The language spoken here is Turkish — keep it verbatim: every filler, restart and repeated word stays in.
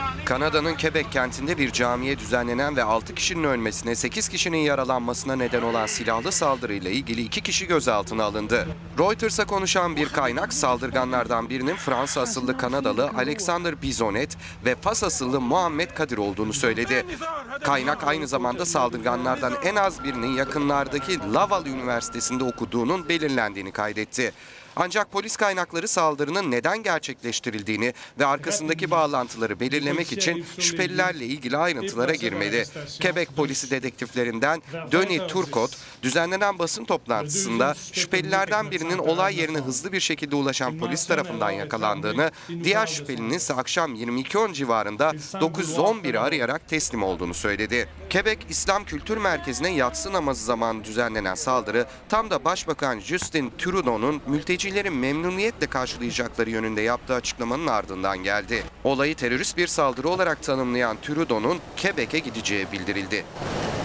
Kanada'nın Quebec kentinde bir camiye düzenlenen ve altı kişinin ölmesine, sekiz kişinin yaralanmasına neden olan silahlı saldırıyla ilgili iki kişi gözaltına alındı. Reuters'a konuşan bir kaynak, saldırganlardan birinin Fransa asıllı Kanadalı Alexander Bizonet ve Fas asıllı Muhammed Kadir olduğunu söyledi. Kaynak aynı zamanda saldırganlardan en az birinin yakınlardaki Laval Üniversitesi'nde okuduğunun belirlendiğini kaydetti. Ancak polis kaynakları saldırının neden gerçekleştirildiğini ve arkasındaki bağlantıları belirlemek için şüphelilerle ilgili ayrıntılara girmedi. Quebec polisi dedektiflerinden Denis Turcotte, düzenlenen basın toplantısında şüphelilerden birinin olay yerine hızlı bir şekilde ulaşan polis tarafından yakalandığını, diğer şüphelinin ise akşam yirmi iki on civarında dokuz yüz on biri arayarak teslim olduğunu söyledi. Quebec İslam Kültür Merkezi'ne yatsı namazı zamanı düzenlenen saldırı, tam da Başbakan Justin Trudeau'nun mülteci memnuniyetle karşılayacakları yönünde yaptığı açıklamanın ardından geldi. Olayı terörist bir saldırı olarak tanımlayan Trudeau'nun Quebec'e gideceği bildirildi.